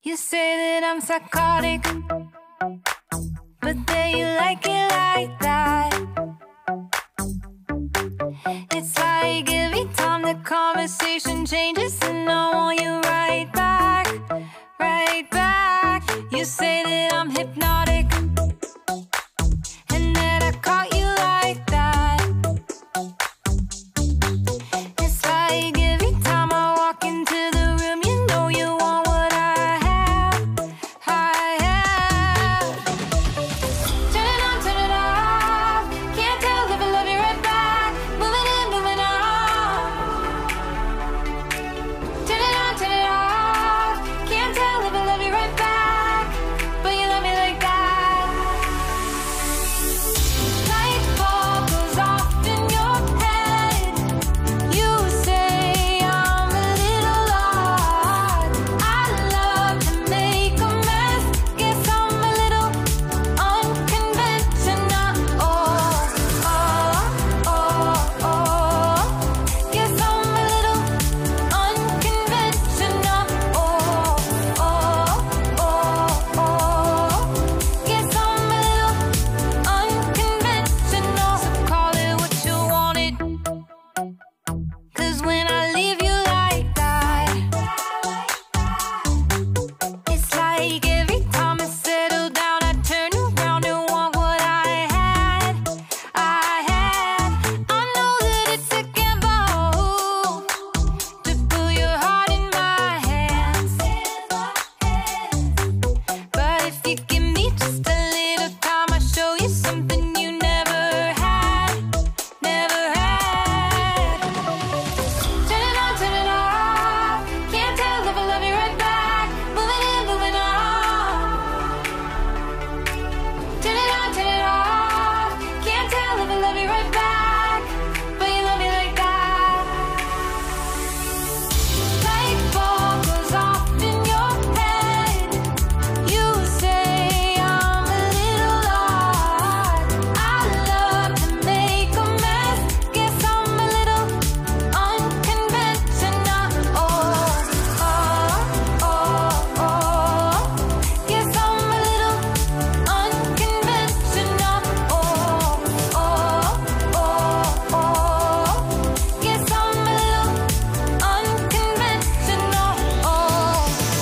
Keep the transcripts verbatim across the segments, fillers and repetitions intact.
You say that I'm psychotic, but then you like it like that. It's like every time the conversation changes, and I want you right back, right back. You say that I'm hypnotic, and that I caught you like that. It's like every time I walk into the room, you know you want what I have, I have. Turn it on, turn it off. Can't tell if I love you right back. Moving in, moving on. Turn it on, turn it off. Can't tell if I love you right back, but you love me like that. Light bulb goes off in your head. You say I'm a little odd. I love to make a mess. Guess I'm a little unconventional. Oh, oh, oh, oh. Guess I'm a little unconventional. Oh, oh, oh, oh. Guess I'm a little unconventional. So call it what you wanted, 'cause when I leave you like that, it's like every time I settle down, I turn around and want what I had, I had. I know that it's a gamble to put your heart in my hands, but if you give me just a little time, I'll show you something you never had, never had. Turn it on, turn it off. Can't tell if I love you right back. Moving in, moving on. Turn it on, turn it off. Can't tell if I love you right back, but you love me like that. Light bulb goes off in your head. You say I'm a little odd. I love to make a mess. Guess I'm a little unconventional. Oh, oh, oh, oh. Guess I'm a little unconventional. Oh, oh, oh, oh. Guess I'm a little unconventional. Oh,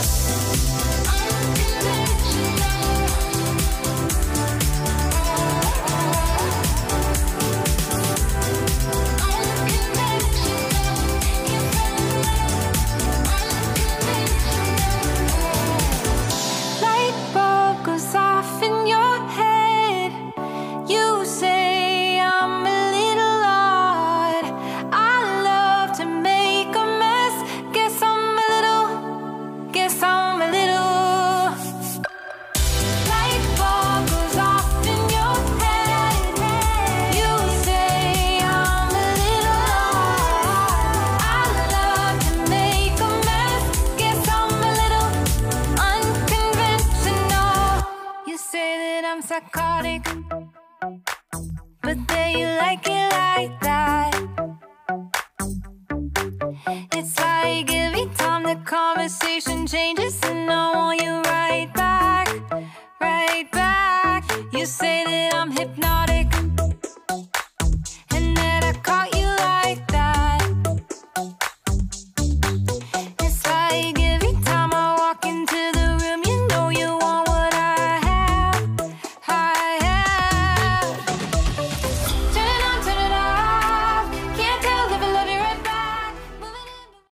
light bulb goes off in your head. You say I'm a little odd. I love to make a mess. Guess I'm a little, guess I'm a little. Light bulb goes off in your head. You say I'm a little odd. I love to make a mess. Guess I'm a little unconventional. You say that I'm psychotic, but then you like it like that. It's like every time the conversation changes, and I want you